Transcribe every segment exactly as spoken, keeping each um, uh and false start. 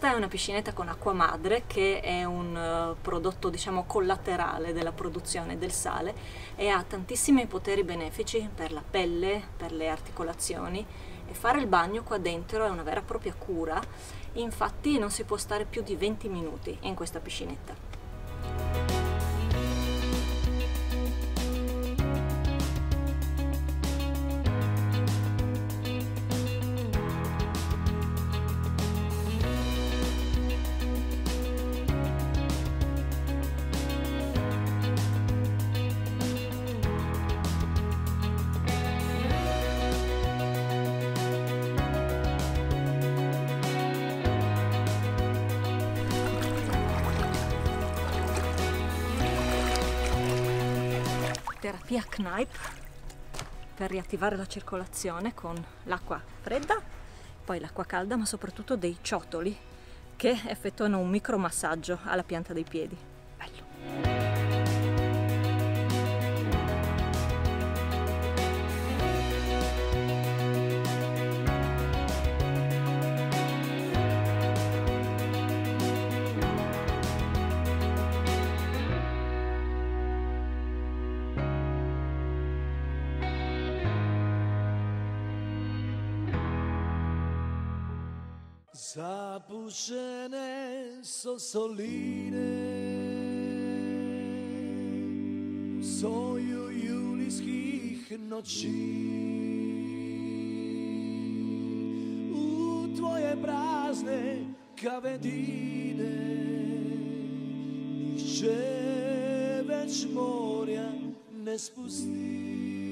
Questa è una piscinetta con acqua madre che è un uh, prodotto diciamo collaterale della produzione del sale e ha tantissimi poteri benefici per la pelle, per le articolazioni, e fare il bagno qua dentro è una vera e propria cura. Infatti non si può stare più di venti minuti in questa piscinetta. Terapia Kneipp per riattivare la circolazione con l'acqua fredda, poi l'acqua calda, ma soprattutto dei ciotoli che effettuano un micromassaggio alla pianta dei piedi. Bello! Zapuszczone są soline, soju julijskich noci. U twoje prazne kawedine nišće već morja ne spusti.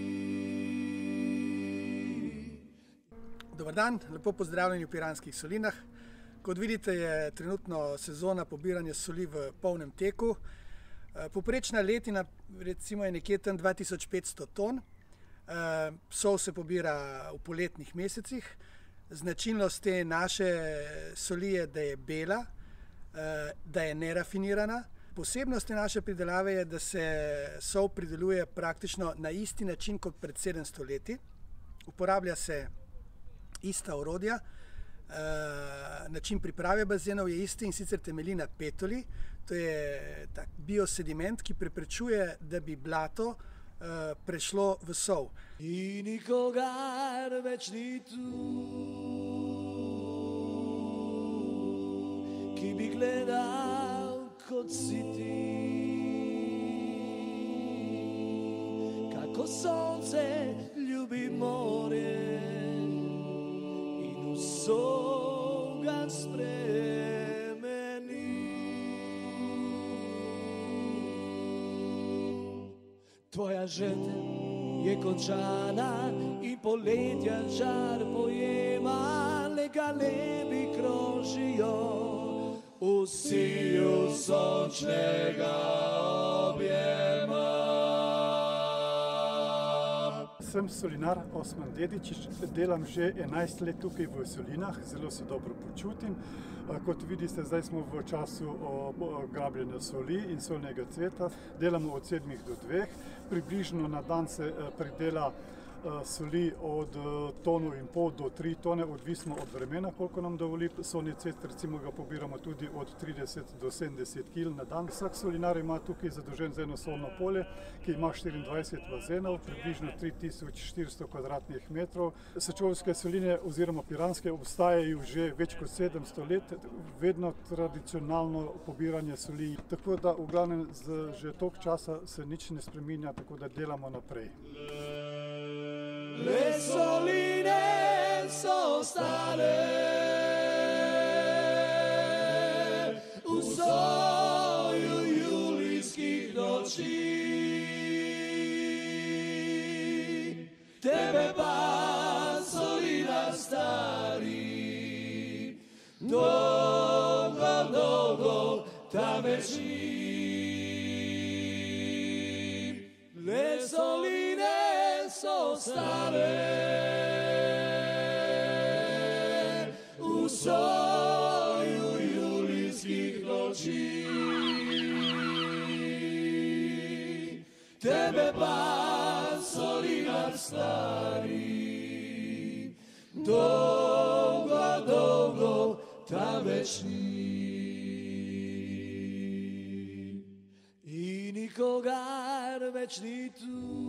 Dobar dan, lepo pozdravljeni v Piranskih solinah. Kot vidite, je trenutno sezona pobiranja soli v polnem teku. Povprečna letina recimo je nekje tam dva tisoč petsto ton. Sol se pobira v poletnih mesecih. Značilnost te naše soli je, da je bela, da je nerafinirana. Posebnost te naše pridelave je, da se sol prideluje praktično na isti način kot pred sedemsto leti. Uporablja se ista orodja, način priprave bazenov je isti in sicer temelji na petoli. To je tak biosediment, ki preprečuje, da bi blato prešlo v sol. In nikogar več ni tu, ki bi gledal kot si ti. Kako sonce ljubi morje, so ga spremeni. Tvoja žetev je končana in poletja žar pojema, le galebi krožijo v siju sončnega objema. Sem solinar Osman Dedičič, delam že enajst let tukaj v solinah, zelo se dobro počutim. Kot vidite, zdaj smo v času grabljenja soli in solnega cveta. Delamo od sedmih do dveh, približno na dan se pridela soli od tonu in pol do tri tone, odvisno od vremena, koliko nam dovoli. Solni cvet recimo ga pobiramo tudi od trideset do sedemdeset kil na dan. Vsak solinar ima tukaj zadolžen za eno solno polje, ki ima štiriindvajset bazenov, približno tri tisoč štiristo kvadratnih metrov. Sečoveljske soline oziroma piranske obstajajo že več kot sedemsto let, vedno tradicionalno pobiranje soli. Tako da v glavnem že toliko časa se nič ne spreminja, tako da delamo naprej. Le soline so stare v soju julijskih noči, tebe pa solina stari, dolgo, dolgo tam veči. Le soline so stare v soju julijskih noči, tebe pa solinar stari, dolgo, dolgo ta večni i nikogar već ni tu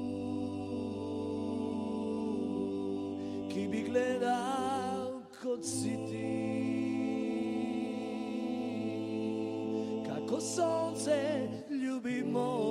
ki bi gledal kot si ti, kako sonce ljubi moj